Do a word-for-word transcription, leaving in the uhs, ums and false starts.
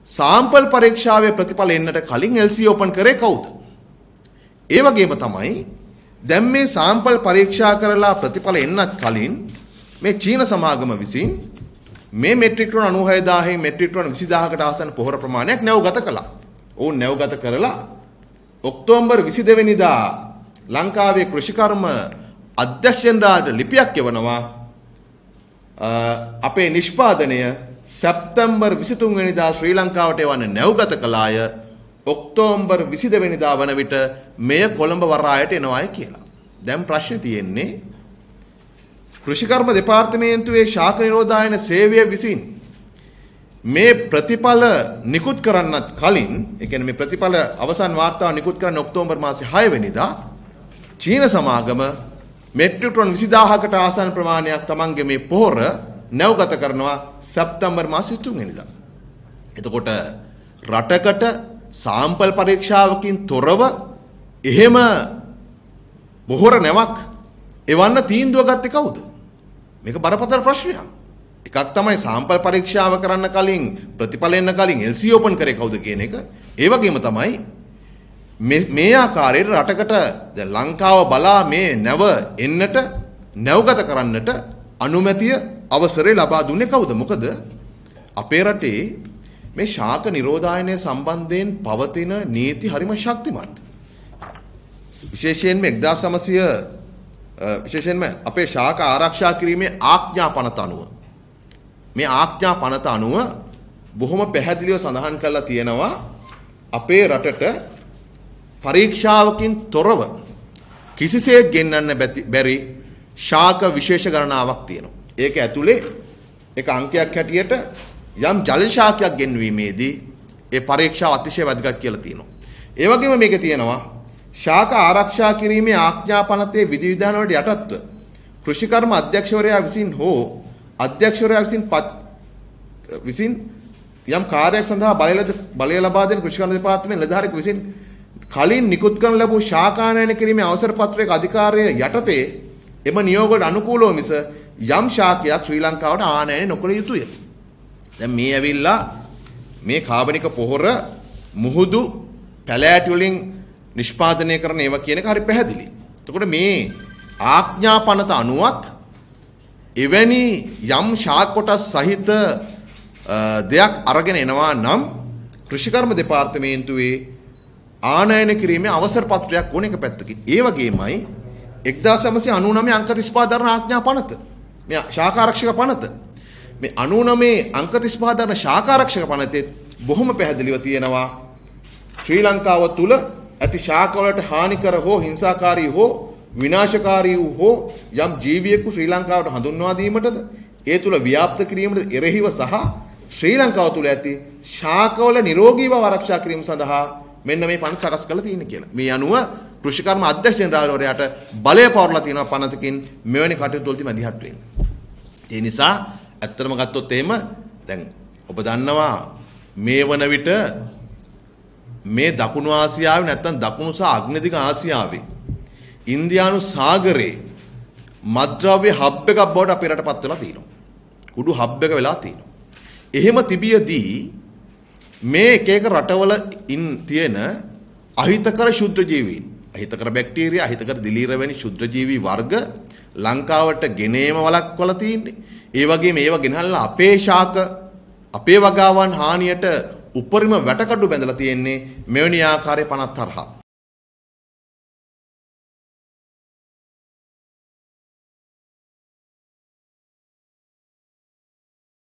Sample පරීක්ෂාවේ ප්‍රතිඵල එන්නට කලින් එල් සී ඕපන් කරේ කවුද? ඒ වගේම තමයි දැන් මේ සාම්පල් පරීක්ෂා කරලා ප්‍රතිඵල එන්නත් කලින් මේ චීන සමාගම විසින් මේ මෙට්‍රික් ටන් අනූහය දාහේ මෙට්‍රික් ටන් විසි දාහකට ආසන්න පොහොර ප්‍රමාණයක් නැවගත කළා. ඔවුන් නැවගත කරලා ඔක්තෝබර් විසි දෙක වෙනිදා ලංකාවේ කෘෂිකර්ම අධ්‍යක්ෂකවරයාට ලිපියක් යවනවා අපේ නිෂ්පාදනය සැප්තැම්බර් විසි තුන් වෙනිදා ශ්‍රී ලංකාවට එවන්න නැවගත කළාය ඔක්තෝබර් විසි දෙක වෙනිදා වන විට මෙය කොළඹ වරායට එනවායි කියලා. දැන් ප්‍රශ්නේ තියෙන්නේ කෘෂිකර්ම දෙපාර්තමේන්තුවේ ශාක නිරෝධායන සේවය විසින් මේ ප්‍රතිඵල නිකුත් කරන්නත් කලින් ඒ කියන්නේ මේ ප්‍රතිඵල අවසන් වාර්තාව නිකුත් කරන්න ඔක්තෝබර් මාසේ හය වෙනිදා චීන සමාගම මෙට්‍රික් ටන් විසි දාහකට ආසන්න ප්‍රමාණයක් තමන්ගේ මේ පොහොර නැවගත කරනවා සැප්තැම්බර් මාසේ තුන් වෙනිදා. එතකොට රටකට සාම්පල් පරීක්ෂාවකින් තොරව එහෙම පොහොර නැවක් එවන්න තීන්දුව ගත්තේ කවුද? මේක බරපතල ප්‍රශ්නයක්. එකක් තමයි සාම්පල් පරීක්ෂාව කරන්න කලින් ප්‍රතිඵල එන්න කලින් එල් සී ඕපන් කරේ කවුද කියන එක. ඒ වගේම තමයි මේ මේ ආකාරයට රටකට දැන් ලංකාව බලා මේ නැව එන්නට නැවගත කරන්නට අනුමැතිය අවසරය ලබා දුන්නේ කවුද? මොකද අපේ රටේ මේ ශාක නිරෝධායනය සම්බන්ධයෙන් පවතින නීති හරිම ශක්තිමත්. විශේෂයෙන්ම එක්දාස් නවසිය විශේෂයෙන්ම අපේ ශාක ආරක්ෂා කිරීමේ ආඥා පනත අනුව මේ ආඥා පනත අනුව බොහොම පැහැදිලිව සඳහන් කරලා තියෙනවා අපේ රටට පරීක්ෂාවකින් තොරව කිසිසේත් ගෙන්නන්න බැරි ශාක විශේෂ ගණනාවක් තියෙනවා. ඒක ඇතුලේ එක අංකයක් හැටියට යම් ජල ශාකයක් ගෙන්වීමේදී ඒ පරීක්ෂාව අතිශය වැදගත් කියලා තියෙනවා. ඒ වගේම මේකේ තියෙනවා ශාක ආරක්ෂා කිරීමේ ආඥා පනතේ විධිවිධාන වලට යටත්ව කෘෂිකර්ම අධ්‍යක්ෂකවරයා විසින් හෝ අධ්‍යක්ෂකවරයා විසින් විසින් යම් කාර්යයක් සඳහා බලය ලබා දෙන කෘෂිකර්ම දෙපාර්තමේන්තුවේ නිලධාරියෙකු විසින් කලින් නිකුත් කරන ලැබූ ශාකානයන කිරීමේ අවසර පත්‍රයක අධිකාරිය යටතේ එම නියෝගයට අනුකූලව මිස යම් ශාකයක් ශ්‍රී ලංකාවට ආනයනය නොකළ යුතුය. දැන් මේ ඇවිල්ලා මේ කාබනික පොහොර මුහුදු පැලෑටි වලින් නිෂ්පාදනය කරන ඒවා කියන එක හරි පැහැදිලි. එතකොට මේ ආඥා පනත අනුවත් එවැනි යම් ශාක කොටස් සහිත දෙයක් අරගෙන එනවා නම් කෘෂිකර්ම දෙපාර්තමේන්තුවේ ආනයන කිරීමේ අවසර පත්‍රයක් ඕන එක පැත්තකින්. ඒ වගේමයි එක්දාස් නවසිය අනූනවය අංක තිස් පහ දරන ආඥා පනත. මේ ශාක ආරක්ෂක පනත. මේ අනූනවය අංක තිස් පහ දරන ශාක ආරක්ෂක පනතේ බොහොම පැහැදිලිව තියෙනවා ශ්‍රී ලංකාව තුල ඇති ශාක වලට හානිකර හෝ හිංසාකාරී හෝ විනාශකාරී වූ හෝ යම් ජීවියෙකු ශ්‍රී ලංකාවට හඳුන්වා දීමටද ඒ තුල ව්‍යාප්ත කිරීමට එරෙහිව සහ ශ්‍රී ලංකාව තුල ඇති ශාකවල නිරෝගී බව ආරක්ෂා කිරීම සඳහා මෙන්න මේ පනත සකස් කරලා තියෙන්නේ කියලා. මේ අනුව කෘෂිකර්ම අධ්‍යක්ෂ ජෙනරාල්වරයාට බලය පවරලා තියෙනවා පනතකින් මෙවැනි කටයුතු වලදී මැදිහත් වෙන්න. ඒ නිසා ඇත්තටම ගත්තොත් එහෙම දැන් ඔබ දන්නවා මේ වන විට මේ දකුණු ආසියාවේ නැත්නම් දකුණු සහ අග්නදිග ආසියාවේ ඉන්දියානු සාගරේ මත්ද්‍රව්‍ය හබ් එකක් බවට අපේ රට පත් වෙලා තියෙනවා. කුඩු හබ් එක වෙලා තියෙනවා. එහෙම තිබියදී මේ එක එක රටවල ඉන් තියෙන අහිතකර ශුද්ධ ජීවීන්, අහිතකර බැක්ටීරියා, අහිතකර දිලීර වැනි ශුද්ධ ජීවී වර්ග ලංකාවට ගෙනේම වළක්වලා තියෙන්නේ. ඒ වගේම ඒවා ගෙනල්ලා අපේ ශාක, අපේ වගාවන් හානියට උපරිම වැටකඩු බැඳලා තියෙන්නේ මෙවැනි ආකාරයේ පනත් හරහා.